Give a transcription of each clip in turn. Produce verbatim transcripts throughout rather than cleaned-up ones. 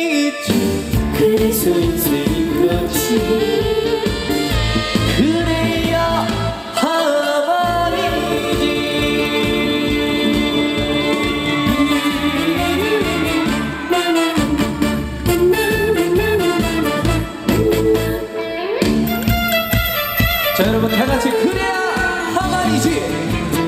재미있지. 그래서 인생인 거지. 그래야 하만이지. 자, 여러분 다같이 그래야 하만이지.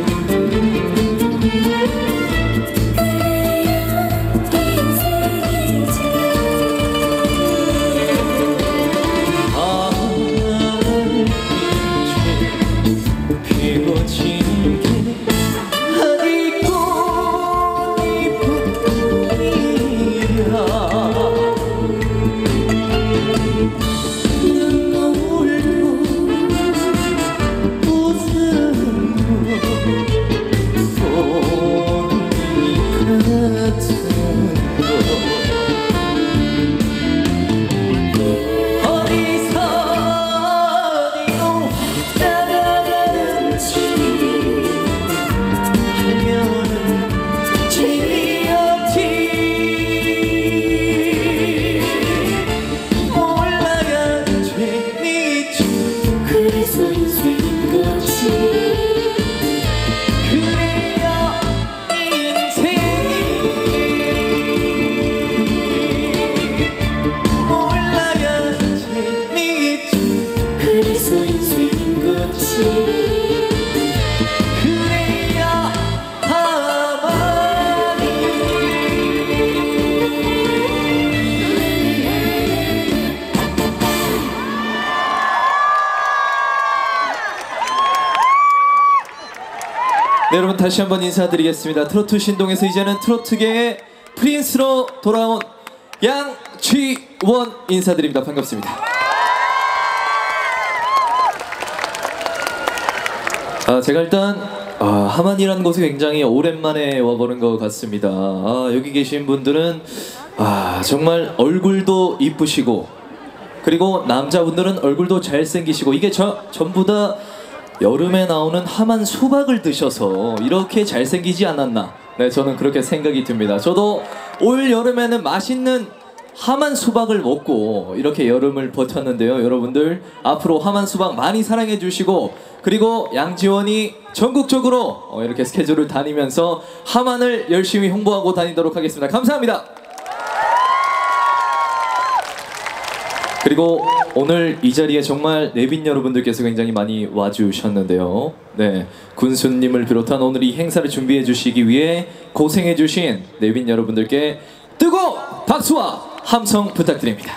네, 여러분 다시 한번 인사드리겠습니다. 트로트 신동에서 이제는 트로트계의 프린스로 돌아온 양쥐원 인사드립니다. 반갑습니다. 아, 제가 일단 아, 하만이라는 곳에 굉장히 오랜만에 와보는 것 같습니다. 아, 여기 계신 분들은 아, 정말 얼굴도 이쁘시고, 그리고 남자분들은 얼굴도 잘생기시고, 이게 저, 전부 다 여름에 나오는 하만 수박을 드셔서 이렇게 잘생기지 않았나. 네, 저는 그렇게 생각이 듭니다. 저도 올 여름에는 맛있는 하만 수박을 먹고 이렇게 여름을 버텼는데요. 여러분들 앞으로 하만 수박 많이 사랑해 주시고, 그리고 양지원이 전국적으로 이렇게 스케줄을 다니면서 하만을 열심히 홍보하고 다니도록 하겠습니다. 감사합니다. 그리고 오늘 이 자리에 정말 내빈 여러분들께서 굉장히 많이 와주셨는데요. 네, 군수님을 비롯한 오늘 이 행사를 준비해 주시기 위해 고생해 주신 내빈 여러분들께 뜨거운 박수와 함성 부탁드립니다.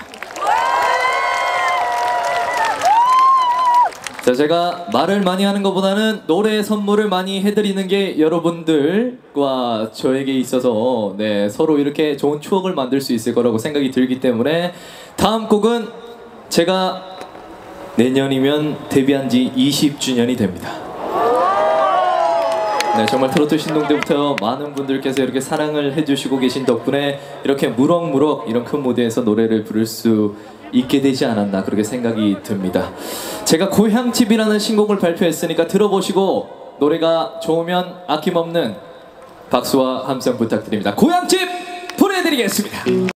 자, 제가 말을 많이 하는 것보다는 노래 선물을 많이 해드리는 게 여러분들과 저에게 있어서 네, 서로 이렇게 좋은 추억을 만들 수 있을 거라고 생각이 들기 때문에 다음 곡은 제가 내년이면 데뷔한 지 이십 주년이 됩니다. 네, 정말 트로트 신동 때부터 많은 분들께서 이렇게 사랑을 해주시고 계신 덕분에 이렇게 무럭무럭 이런 큰 무대에서 노래를 부를 수 있게 되지 않았나, 그렇게 생각이 듭니다. 제가 고향집이라는 신곡을 발표했으니까 들어보시고 노래가 좋으면 아낌없는 박수와 함성 부탁드립니다. 고향집 보내드리겠습니다.